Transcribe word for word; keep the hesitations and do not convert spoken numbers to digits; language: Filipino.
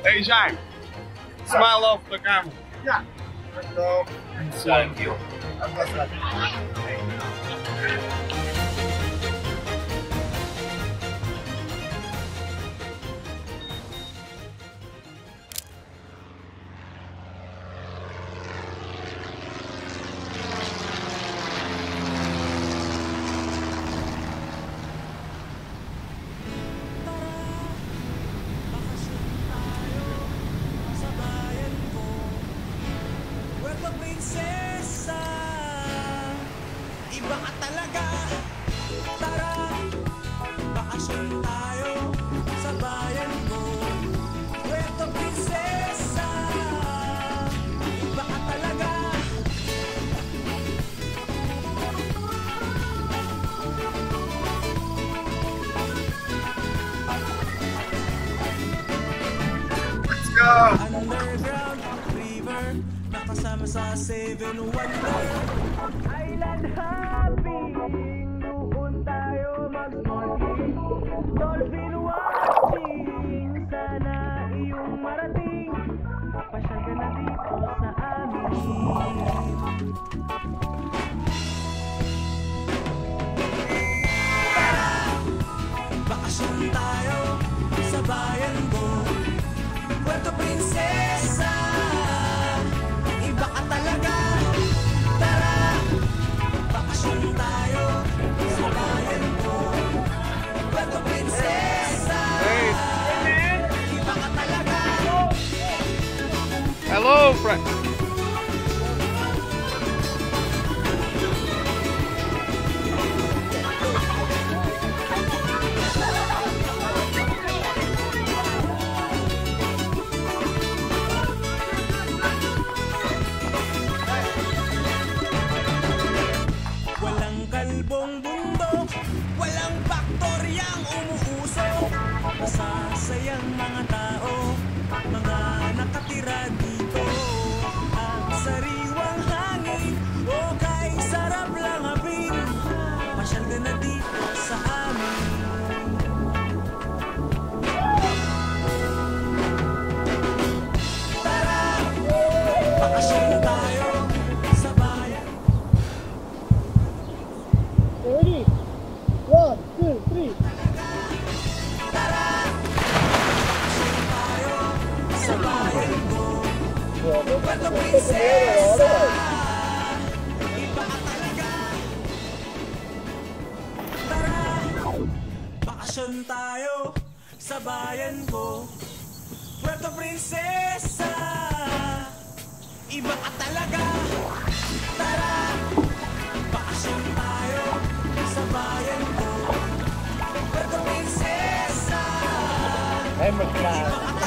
Hey, Jaime. Smile off the camera. Yeah. So, Thank you. I'm just like, prinsesa, iba ka talaga. Tara, bakasyon tayo sa bayan ko. Puerto Princesa, iba ka talaga. Let's go! Underground river, nakasama sa Seven Wonder Island hopping, doon tayo mag-snorkeling. Dolphin watching, sana iyong marating. Pasyal ka na dito sa amin. Tara, bakasyon tayo sa bayan ko. Puerto Princesa, iba ka talaga. Tara, bakasyon tayo sa bayan ko. Puerto Princesa, iba ka talaga. Hello, friend. Walang kalbong bundok, walang baktoryang umuusok. Masasayang mga tao, mga nakatira dito. Ang sariwang hangin, okay, sarap lang apin. Pasyal ka na dito sa amin. Tara, bakasyon tayo sa bayan. ready? One, two, three. Tara, bakasyon tayo sa bayan ko. Puerto Princesa, iba ka talaga. Tara, bakasyon tayo sa bayan ko. Puerto Princesa, iba ka talaga. Tara, bakasyon tayo sa bayan ko. Puerto Princesa, Hey, my iba ka